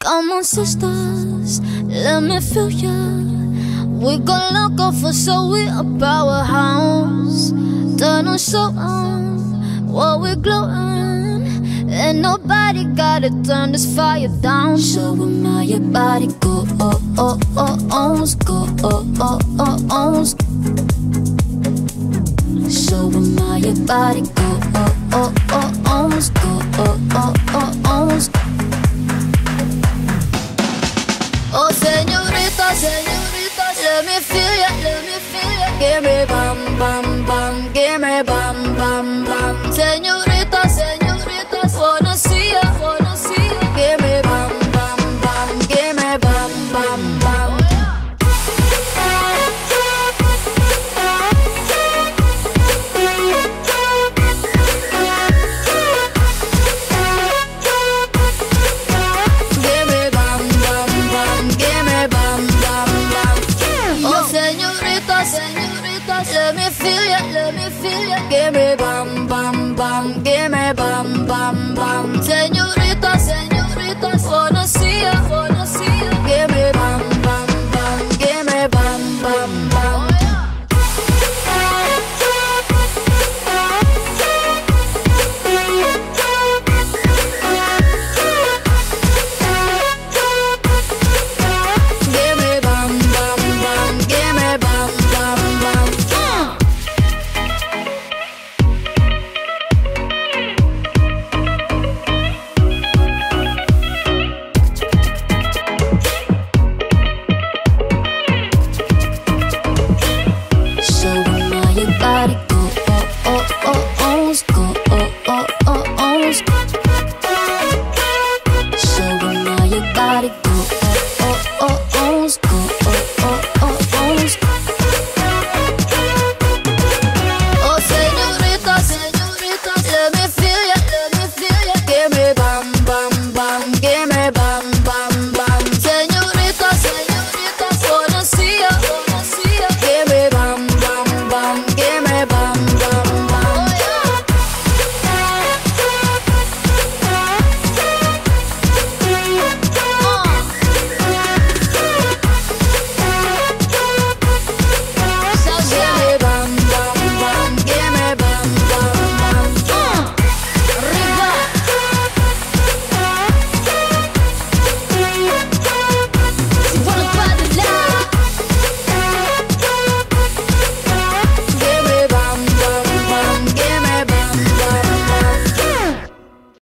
Come on, sisters, let me feel ya. We gon' look off for so we a powerhouse. Turn on so on, while we glowing. And nobody gotta turn this fire down. Show 'em how your body go, oh, oh, oh, oh, go, oh, oh, oh, oh. Show 'em how your body go, oh, oh, oh, oh, go, oh, oh, oh, oh. Oh, señorita, señorita, let me feel ya, let me feel ya. Give me bam, bam, bam, give me bam, bam, bam. Señorita, señorita, wanna see ya, wanna see ya. Give me bam, bam, bam, give me bam, bam, bam. Let me feel ya, let me feel ya. Give me bam, bam, bam. Give me bam, bam, bam. Señor